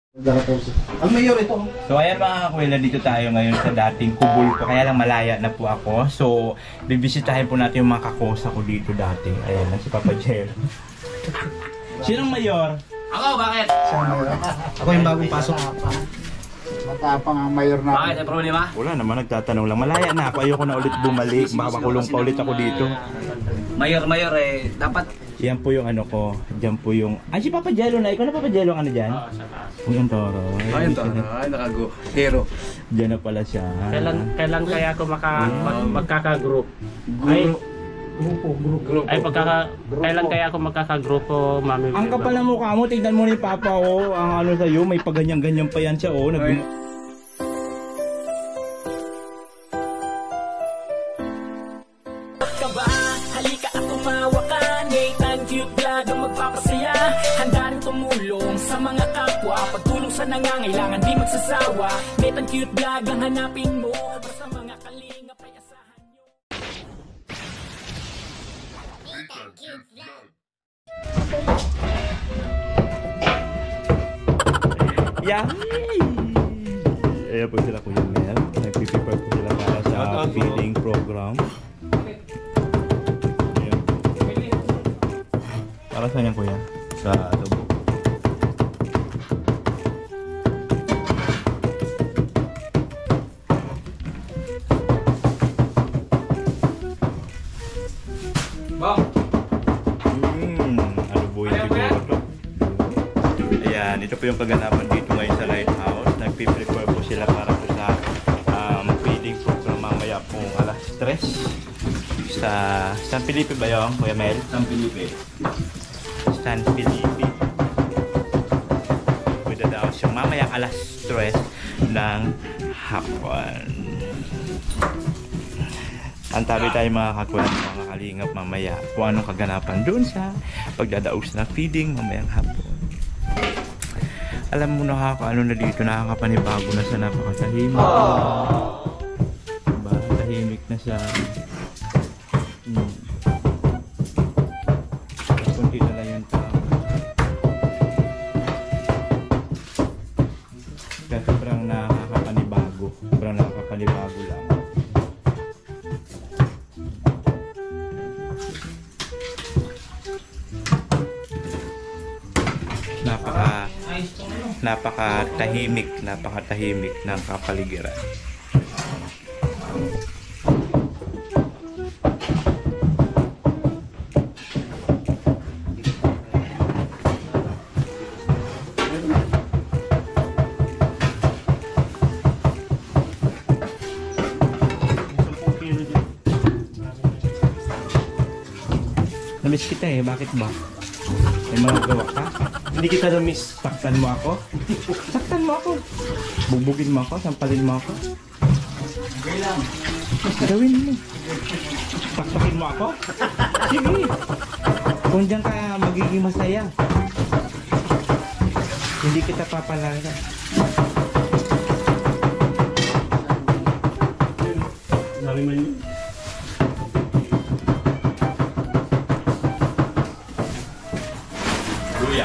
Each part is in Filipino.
Ang mayor ito. So ayan mga kakwela, dito tayo ngayon sa dating kubul ko. Kaya lang malaya na po ako. So bibisitahin po natin yung mga kakosa ko dito dati. Ayan, si Papa Jer. Sinong mayor? Ako, bakit? Ako yung bagong pasok. Matapang ang mayor na. Bakit? May problema? Wala naman, nagtatanong lang. Malaya na ako. Ayoko na ulit bumalik. Baka makulong pa ulit ako dito. Mayor, dapat... Yan po yung ano ko. Diyan po yung... Ay, si Papa Jello na. Ikaw na Papa Jello ang ano dyan? Uy, ang toro. Ayun to, ay nakago. Hero. Diyan na pala siya. Kailan kaya ako magkaka-group? Ay, kailan kaya ako magkaka-grupo, Mami? Ang kapal ng mukha mo. Tignan mo ni Papa, oh. Ang ano sa'yo, may paganyan-ganyan pa yan siya, oh. Halika at tumawa ka, Nathan Cute Vlog ang magpapasaya. Handa rin tumulong sa mga kapwa, pagtulong sa nangangailangan di magsasawa. Nathan Cute Vlog ang hanapin mo, basta mga kalingap ay asahan nyo. Nathan Cute Vlog. Yay! Ayan po sila Kuya Mel. Nagpiprepare po sila para sa feeding program. Para saan yan Kuya? Sa adobo. Adobo yung siguro to. Ayan, ito po yung kaganapan dito ngayon sa Lighthouse. Nagpiprepare po sila para po sa feeding program mamaya pong alas 3 sa San Felipe ba yun, Kuya Mel? San Felipe. San Felipe. Pwede daw siya mamaya alas 3 ng hapon. Antabi tayo mga kakulang mga kalingap mamaya kung anong kaganapan doon sa pagdadaos na feeding mamayang hapon. Alam mo na ano na dito, nakakapanibago na sa napakatahimik. Diba? Tahimik na siya. Kunti na lang yung tao. Kaya sobrang nakakapanibago. Sobrang nakakapanibago lang. Napakatahimik ng kapaligiran. Namiss kita eh, bakit ba? May mga gawa ka? Hindi kita na-miss. Saktan mo ako? Saktan mo ako. Bugbugin mo ako, sampalin mo ako. Gawin mo. Saksakin mo ako? Sige. Kung diyan ka magiging masaya. Hindi kita papalaga. Sabi mo yun? Luya.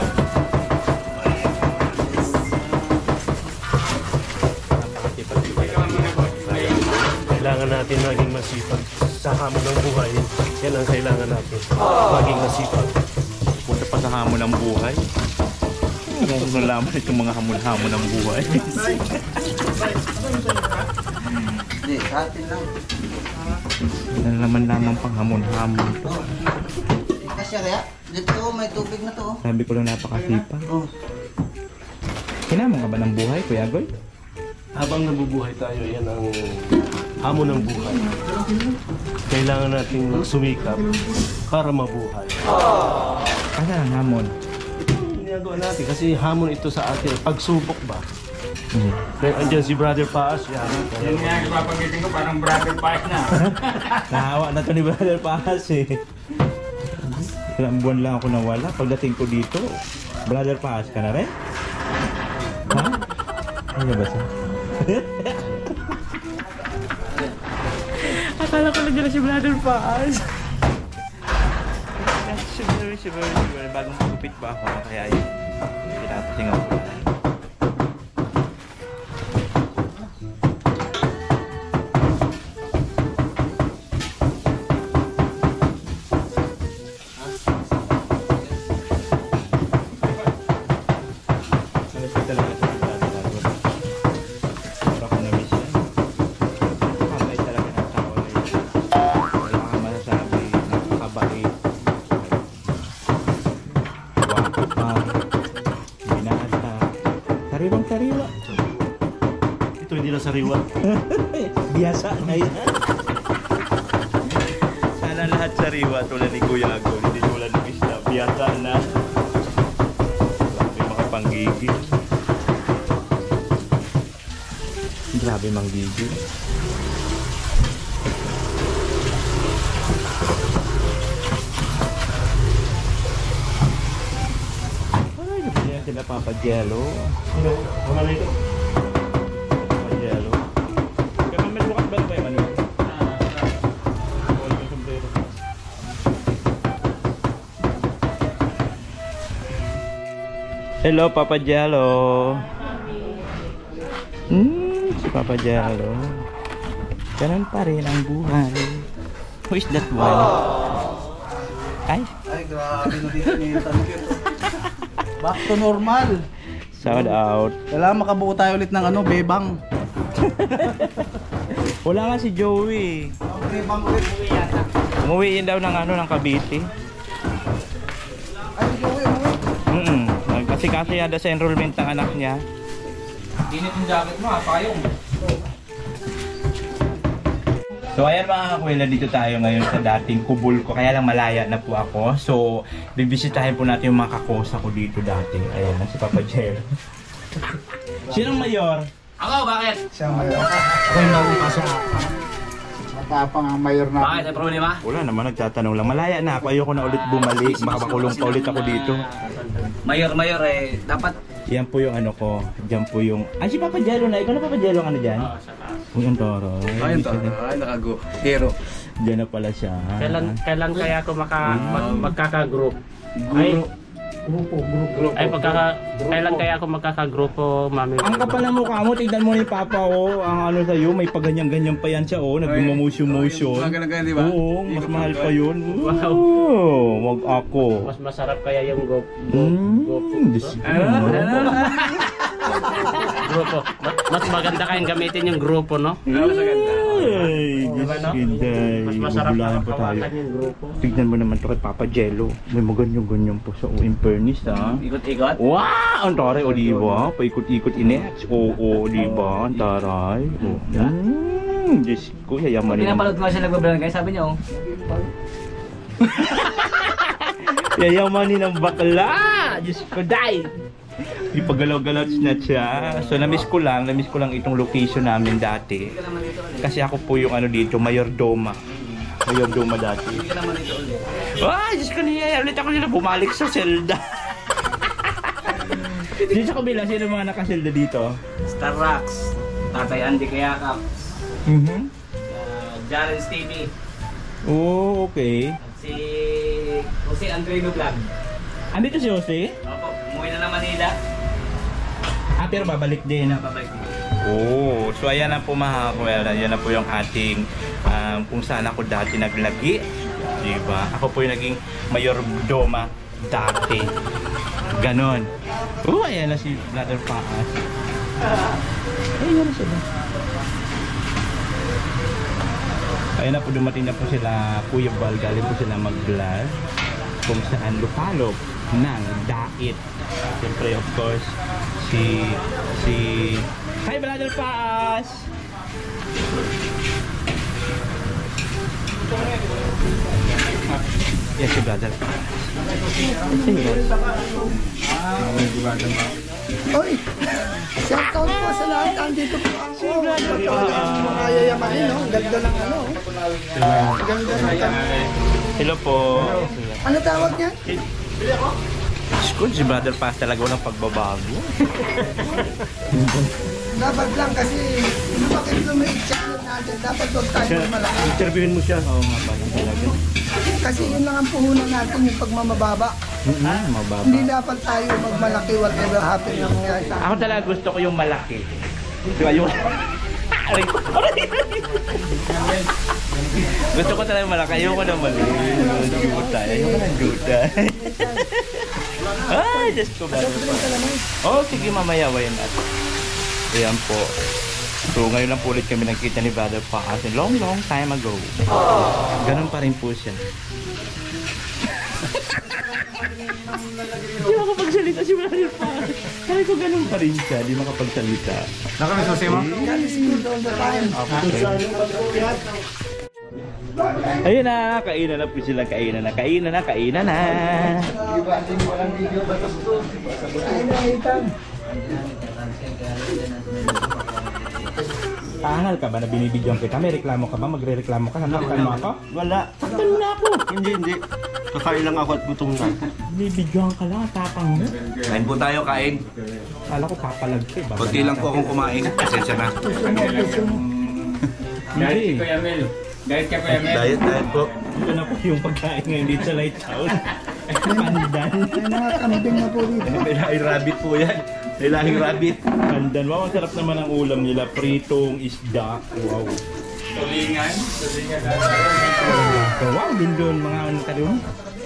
Kailangan natin maging masipag sa hamon ng buhay. Yan ang kailangan natin. Maging masipag. Punta pa sa hamon ng buhay. Kung nalaman itong mga hamon-hamon ng buhay. Hindi, sa atin lang. Nalaman pang hamon-hamon to. Kasi kaya, dito may tubig na to. Sabi ko lang napakasipa. Oh. Kinamang ka ba ng buhay, Kuya Goy? Habang nabubuhay tayo, yan ang hamon ng buhay. Kailangan nating sumikap para mabuhay. Asa ang hamon? Ginagawa natin kasi hamon ito sa atin. Pagsubok ba? Andiyan si Brother Paas. Yan nga, ipapagitin ko parang Brother Paas na. Nahawa na to ni Brother Pahas eh. Ilang buwan lang ako nawala. Pagdating ko dito, Brother Pahas ka na rin? Ha? Ano ba siya? Akala ko lang si Brother Pahas. Siguro. Bagong pagupit pa ako. Kaya yun. Pinapasingaw ko. Halos ko talaga sa pagkakatago. Sobra ko na-miss yan. Kapay talaga ng tao na yun. Wala kang masasabi. Nakakabait. Wapo pa. Binata. Sariwang-sariwa. Ito hindi na sariwa. Biasa na yan. Sana lahat sariwa tulad ni Kuya Agol. Hindi tulad ni Krista. Biasa na. Grabe mga panggigil. Grabe manggigil. Ay, ganyan sila Papa Jello. Ano? Wala na ito. Papa Jello. Kaya may bukas ba ito yung ano? Wala yung sombrero. Hello, Papa Jello. Si Papa Jello. Ganun pa rin ang buhay. Who is that one? Ay, Ay, grabe na dito ni Tangkit. Back to normal. shout out. Kailangan makabuo tayo ulit ng ano, bebang. Wala nga si Joey. Bebang ulit. Umuwi yun daw ng ano, ng Cavite. Ay, Joey, Kasi yada sa enrollment ng anak niya. Init yung jacket mo ha, payong. So ayan mga kakwela, dito tayo ngayon sa dating kubul ko. Kaya lang malaya na po ako. So bibisitahin po natin yung mga kakosa ko dito dati. Ayan, si Papa Jer. Sinong mayor? Ako, bakit? Siya mayor. Ako yung bagong pasok. Matapang ang mayor na. Bakit? May problema? Wala naman, nagtatanong lang. Malaya na ako. Ayoko na ulit bumalik. Makapakulong pa ulit ako dito. Mayor, dapat... Yan po yung ano ko. Diyan po yung... Ay, si Papa Jello na. Ikaw na Papa Jello ang ano dyan? Uy, ang toro. Ay, nakago. Hero. Diyan na pala siya. Kailan kaya ako magkaka-group? Ay, grupo. Kailan kaya ako magkaka-grupo, Mami? Ang kapal ng mukha mo, tignan mo ni Papa, oh. Ang ano sa'yo, may paganyan-ganyan pa yan siya, oh. Nag-motion-motion. Ganyan, di ba? Oo, mas mahal pa yun. Wow. Wag ako. Mas masarap kaya yung grupo. Grupo. Mas maganda kayong gamitin yung grupo, no? Ay, Day. Mas masarap Magulahan na pa tayo. kawakan yung grupo. Tignan mo naman to kay Papa Jello. May maganyan-ganyan po sa in fairness, ha? Ikot-ikot? Wow! Ang taray, o diba? Paikot-ikot inex. Oo, diba? Ang taray. Diyos ko, yayaman nila. Pinapalot ko siya nagbablangay, sabi niya, oh. Yayaman nilang bakla! Diyos ko, day! Ipagalaw-galaw na siya. So, namiss ko lang itong location namin dati. Kasi ako po yung ano dito, Mayordoma. Mayordoma dati. Hindi ka naman ito ulit. Ah, Diyos ko niya, ulit ako nila bumalik sa Zelda. Dito sa kabila, sino mga nakaselda dito? Star Rocks, Tatay Andy Kayakap, Jaren's TV, Oh, okay. at si Jose Andreno Vlog. Andito si Jose? Opo, umuwi na ng Manila. Ah, pero babalik din. Babalik din. Oh, so ayan na po mga kakwela, yan na po yung ating kung saan ako dati naglagi. Diba? Ako po yung naging Mayordoma dati. Ganon. Ayan na si Brother Paas. Ayan na sila. Ayan na po, dumating na po sila Kuya Bal, galing po sila mag-vlog kung saan lupalop ng dait. Siyempre of course si Hi Brother Paas! Yes, si Brother Paas. Oy! Shoutout po sa lahat. Andito po ako. Mga yayamain, no? Ganda ng ano. Ganda ng Hello po. Ano tawag niya? School, si Brother Paas talaga walang pagbabago. Dapat lang kasi bakit lumiit channel natin? Dapat huwag tayo malaki. Interviewin mo siya. Oo nga pala talaga. Kasi yun lang ang puhunan natin, yung pagmamababa. Mababa. Hindi dapat tayo magmalaki whatever happen na mangyayari sa Ako talaga gusto ko yung malaki. Diba yung... Aray ko. Gusto ko talaga malaki. Ayoko naman. Juta. Ayoko ng juta. Ay, Diyos ko. Oh, sige mamaya. Why not? Ayan po. So, ngayon lang po ulit kami nagkita ni Brother Paas. Long time ago. Ganun pa rin po siya. Hindi makapagsalita si Brother Paas. Sabi ko ganun pa rin siya. Hindi makapagsalita. Nakamisose mo? Ayun na, kainan na po sila, kainan na. Tangal ka ba na binibidyoan kita? May reklamo ka ba? Magre-reklamo ka? Nasaktan mo ako? Wala. Saktan mo na ako! Hindi. Kakain lang ako at gutom na. Binibidyoan ka lang, tapang mo. Kain po tayo, kain. Kala ko papalag ka eh. Kunti lang po akong kumain. Pasensya na. Hindi. Kuya Mel. Diet ka, Kuya Mel. Diet po. Ito na po yung pagkain ngayon dito sa Lighthouse. Pandan. May mga kambing na po dito. May lahing rabbit po yan. May lahing rabbit. Pandan. Wow, ang sarap naman ang ulam nila. Pritong isda. Wow. Tulingan. So, wow, din doon mga ano ka doon.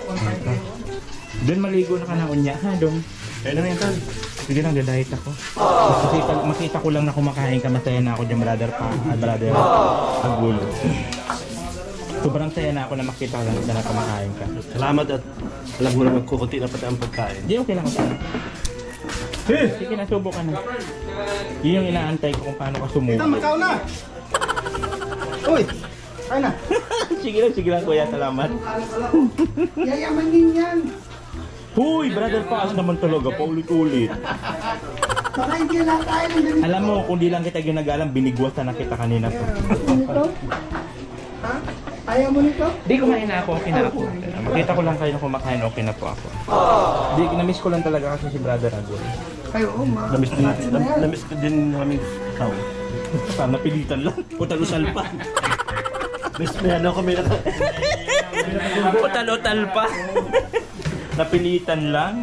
Doon maligo na ka na unya ha, doon. Kaya na minsan. Sige lang, dadahit ako. Kasi pag makita ko lang na kumakain ka, masaya na ako dyan, brother Agulo. Sobrang saya na ako na makita ko lang na kumakain ka. Salamat at alam mo naman kukunti na pati ang pagkain. Hindi, okay lang ako. Sige na, subukan na. Yun yung inaantay ko kung paano ka sumubo. Makaw na! Uy! Kaya na! Sige lang kuya, salamat. Yayaman din yan. Huy, brother Paas naman talaga, paulit-ulit. Baka hindi lang tayo ng ganito. Alam mo, kung di lang kita ginagalang, binigwasan na kita kanina po. Nito? Ha? Ayaw mo nito? Di, kumain na ako, okay na ako. Makita ko lang kayo na kumakain, okay na po ako. Di, na-miss ko lang talaga kasi si brother Agul. Ay, oo, ma. Namiss ko din namin tao. Napilitan lang, utal-utal pa. May ano kami na. Utal-utal pa. Napilitan lang.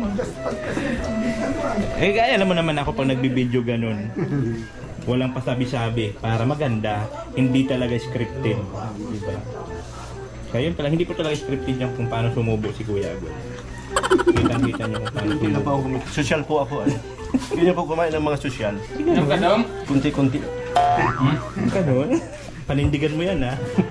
Eh, kaya alam mo naman ako pag nagbibideo ganun. Walang pasabi-sabi para maganda, hindi talaga scripted, diba? Kaya yun pala, hindi po talaga scripted yung kung paano sumubo si Kuya Agul. Kita-kita niyo kung paano Hindi na sumubo. pa ako kumain. Social po ako. Hindi na po kumain ng mga social. Ano ka daw? Kunti-kunti. Ganun? Panindigan mo yan, ha?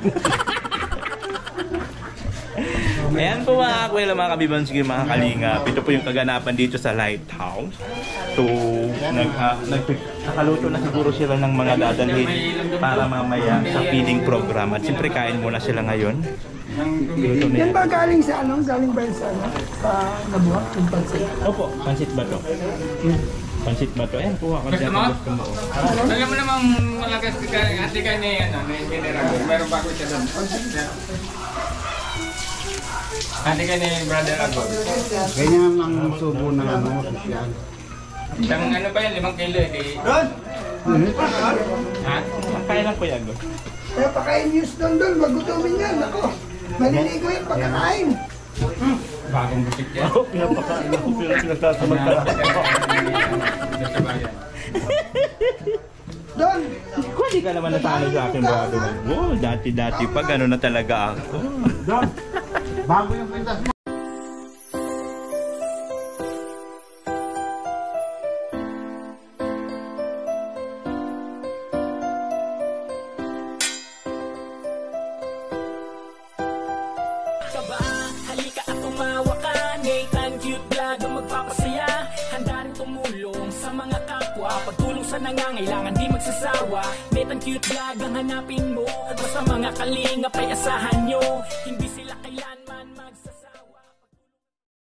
Ayan po mga kakwela, mga kabibans, mga kalingap. Ito po yung kaganapan dito sa Lighthouse. So, nakaluto na siguro sila ng mga dadalhin para mamaya sa feeding program. At siyempre kain muna sila ngayon. Luto na Yan yan. ba galing sa ano? Galing ba yun sa ano? Sa Nabuha? Yung pansit? Opo, pansit ba to? Pansit ba to? Ayan, kuha ko dyan. Gusto mo. Alam mo namang malakas ka, ate ka ni, ni General. Meron pa ako siya doon. Ate ka ni Brother Agol. Ganyan ang subo ng ano, sosyal. Isang ano pa yan, 5 kilo eh. Ha? Kaya lang Kuya Agol. Kaya pakain news doon, magutumin yan. Ako, maliligo yung pagkakain. Bagong butik yan. Ako, pinapakain ako. Pinagsasamantala ako. Doon, Kung hindi ka naman natalo sa akin, brother. Oh, dati-dati pa, gano'n na talaga ako. Bago yung pintas mo. Kaba, halika at tumawa ka. Nathan Cute Vlog ang magpapasaya. Handa rin tumulong sa mga kapwa. Pagtulong sa nangangailangan, di magsasawa. Nathan Cute Vlog ang hanapin mo. Basta mga kalingap ay asahan nyo. Hindi sila kailan